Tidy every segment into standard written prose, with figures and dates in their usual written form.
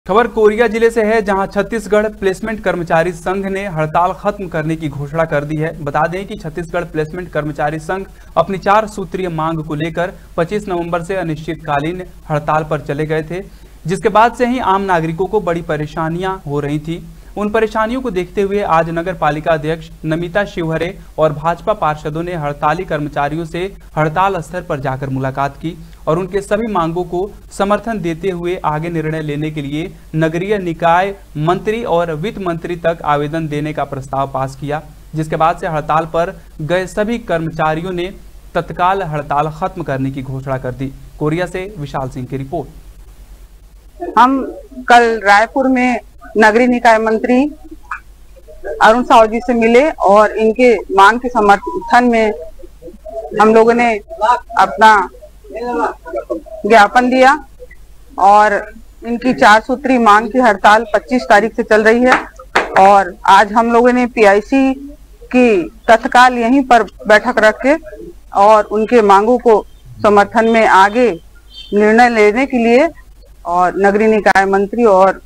खबर कोरिया जिले से है, जहां छत्तीसगढ़ प्लेसमेंट कर्मचारी संघ ने हड़ताल खत्म करने की घोषणा कर दी है। बता दें कि छत्तीसगढ़ प्लेसमेंट कर्मचारी संघ अपनी 4 सूत्रीय मांग को लेकर 25 नवंबर से अनिश्चितकालीन हड़ताल पर चले गए थे, जिसके बाद से ही आम नागरिकों को बड़ी परेशानियां हो रही थी। उन परेशानियों को देखते हुए आज नगर पालिका अध्यक्ष नमिता शिवहरे और भाजपा पार्षदों ने हड़ताली कर्मचारियों से हड़ताल स्थल पर जाकर मुलाकात की और उनके सभी मांगों को समर्थन देते हुए आगे निर्णय लेने के लिए नगरीय निकाय मंत्री और वित्त मंत्री तक आवेदन देने का प्रस्ताव पास किया, जिसके बाद से हड़ताल पर गए सभी कर्मचारियों ने तत्काल हड़ताल खत्म करने की घोषणा कर दी। कोरिया से विशाल सिंह की रिपोर्ट। हम कल रायपुर में नगरीय निकाय मंत्री अरुण साहू जी से मिले और इनके मांग के समर्थन में हम लोगों ने अपना ज्ञापन दिया और इनकी 4 सूत्री मांग की हड़ताल 25 तारीख से चल रही है और आज हम लोगों ने पीआईसी की तत्काल यहीं पर बैठक रख के और उनके मांगों को समर्थन में आगे निर्णय लेने के लिए और नगरीय निकाय मंत्री और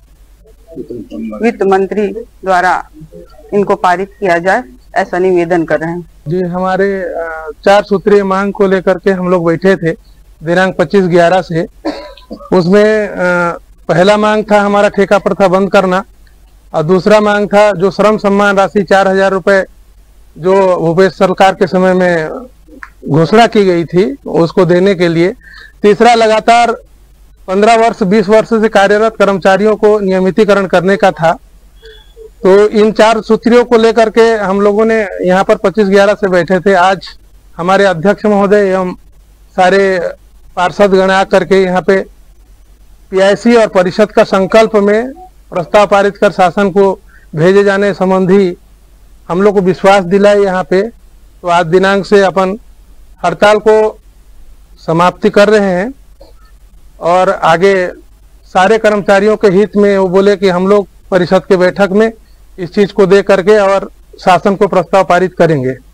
वित्त मंत्री द्वारा इनको पारित किया जाए, ऐसा निवेदन कर रहे हैं। जी, हमारे 4 सूत्रीय मांग को लेकर के हम लोग बैठे थे दिनांक 25/11 से। उसमें पहला मांग था हमारा ठेका प्रथा बंद करना और दूसरा मांग था जो श्रम सम्मान राशि 4000 रुपए जो भूपेश सरकार के समय में घोषणा की गई थी उसको देने के लिए। तीसरा लगातार 15 वर्ष 20 वर्ष से कार्यरत कर्मचारियों को नियमितीकरण करने का था। तो इन 4 सूत्रियों को लेकर के हम लोगों ने यहाँ पर 25/11 से बैठे थे। आज हमारे अध्यक्ष महोदय एवं सारे पार्षद गण आ करके यहाँ पे पीआईसी और परिषद का संकल्प में प्रस्ताव पारित कर शासन को भेजे जाने संबंधी हम लोग को विश्वास दिलाए यहाँ पे। तो आज दिनांक से अपन हड़ताल को समाप्ति कर रहे हैं और आगे सारे कर्मचारियों के हित में वो बोले कि हम लोग परिषद के बैठक में इस चीज को दे करके और शासन को प्रस्ताव पारित करेंगे।